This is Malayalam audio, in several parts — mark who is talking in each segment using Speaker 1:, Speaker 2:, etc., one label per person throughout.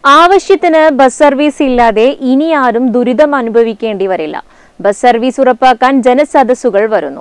Speaker 1: ആവശ്യത്തിന് ബസ് സർവീസ് ഇല്ലാതെ ഇനി ആരും ദുരിതം അനുഭവിക്കേണ്ടി വരില്ല. ബസ് സർവീസ് ഉറപ്പാക്കാൻ ജനസദസ്സുകൾ വരുന്നു.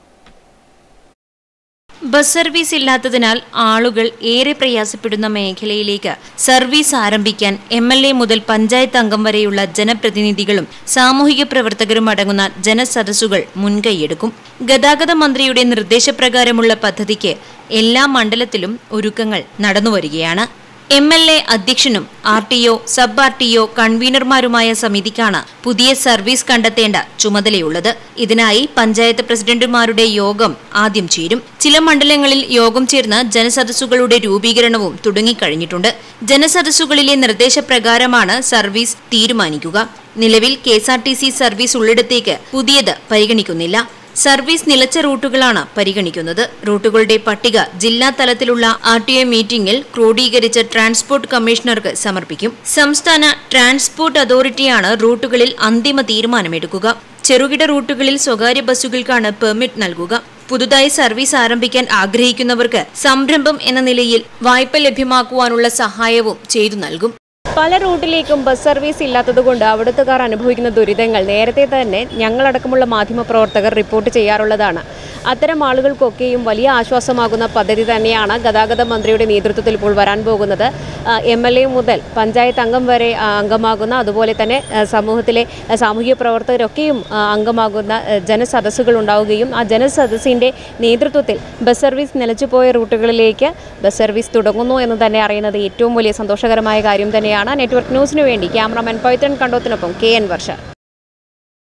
Speaker 2: ബസ് സർവീസ് ഇല്ലാത്തതിനാൽ ആളുകൾ ഏറെ പ്രയാസപ്പെടുന്ന മേഖലയിലേക്ക് സർവീസ് ആരംഭിക്കാൻ MLA മുതൽ പഞ്ചായത്ത് അംഗം വരെയുള്ള ജനപ്രതിനിധികളും സാമൂഹിക പ്രവർത്തകരും അടങ്ങുന്ന ജനസദസ്സുകൾ മുൻകൈയെടുക്കും. ഗതാഗത മന്ത്രിയുടെ നിർദ്ദേശപ്രകാരമുള്ള പദ്ധതിക്ക് എല്ലാ മണ്ഡലത്തിലും ഒരുക്കങ്ങൾ നടന്നുവരികയാണ്. MLA അധ്യക്ഷനും RTO, സബ് RTO കൺവീനർമാരുമായ സമിതിക്കാണ് പുതിയ സർവീസ് കണ്ടെത്തേണ്ട ചുമതലയുള്ളത്. ഇതിനായി പഞ്ചായത്ത് പ്രസിഡന്റുമാരുടെ യോഗം ആദ്യം ചേരും. ചില മണ്ഡലങ്ങളിൽ യോഗം ചേർന്ന് ജനസദസ്സുകളുടെ രൂപീകരണവും തുടങ്ങിക്കഴിഞ്ഞിട്ടുണ്ട്. ജനസദസ്സുകളിലെ നിർദ്ദേശപ്രകാരമാണ് സർവീസ് തീരുമാനിക്കുക. നിലവിൽ KSRTC സർവീസ് ഉള്ളിടത്തേക്ക് പുതിയത് പരിഗണിക്കുന്നില്ല. സർവീസ് നിലച്ച റൂട്ടുകളാണ് പരിഗണിക്കുന്നത്. റൂട്ടുകളുടെ പട്ടിക ജില്ലാ തലത്തിലുള്ള RTO മീറ്റിംഗിൽ ക്രോഡീകരിച്ച് ട്രാൻസ്പോർട്ട് കമ്മീഷണർക്ക് സമർപ്പിക്കും. സംസ്ഥാന ട്രാൻസ്പോർട്ട് അതോറിറ്റിയാണ് റൂട്ടുകളിൽ അന്തിമ തീരുമാനമെടുക്കുക. ചെറുകിട റൂട്ടുകളിൽ സ്വകാര്യ ബസ്സുകൾക്കാണ് പെർമിറ്റ് നൽകുക. പുതുതായി സർവീസ് ആരംഭിക്കാൻ ആഗ്രഹിക്കുന്നവർക്ക് സംരംഭം എന്ന നിലയിൽ വായ്പ ലഭ്യമാക്കുവാനുള്ള സഹായവും ചെയ്തു നൽകും.
Speaker 1: പല റൂട്ടിലേക്കും ബസ് സർവീസ് ഇല്ലാത്തതുകൊണ്ട് അവിടുത്തുകാർ അനുഭവിക്കുന്ന ദുരിതങ്ങൾ നേരത്തെ തന്നെ ഞങ്ങളടക്കമുള്ള മാധ്യമപ്രവർത്തകർ റിപ്പോർട്ട് ചെയ്യാറുള്ളതാണ്. അത്തരം ആളുകൾക്കൊക്കെയും വലിയ ആശ്വാസമാകുന്ന പദ്ധതി തന്നെയാണ് ഗതാഗത മന്ത്രിയുടെ നേതൃത്വത്തിൽ ഇപ്പോൾ വരാൻ പോകുന്നത്. MLA മുതൽ പഞ്ചായത്ത് അംഗം വരെ അംഗമാകുന്ന, അതുപോലെ തന്നെ സമൂഹത്തിലെ സാമൂഹിക പ്രവർത്തകരൊക്കെയും അംഗമാകുന്ന ജനസദസ്സുകൾ ഉണ്ടാവുകയും ആ ജനസദസ്സിൻ്റെ നേതൃത്വത്തിൽ ബസ് സർവീസ് നിലച്ചുപോയ റൂട്ടുകളിലേക്ക് ബസ് സർവീസ് തുടങ്ങുന്നു എന്ന് തന്നെ അറിയുന്നത് ഏറ്റവും വലിയ സന്തോഷകരമായ കാര്യം തന്നെയാണ്. നെറ്റ്വർക്ക് ന്യൂസിനു വേണ്ടി ക്യാമറാമാൻ പൈത്തൺ കണ്ടോത്തിനൊപ്പം KN വർഷ.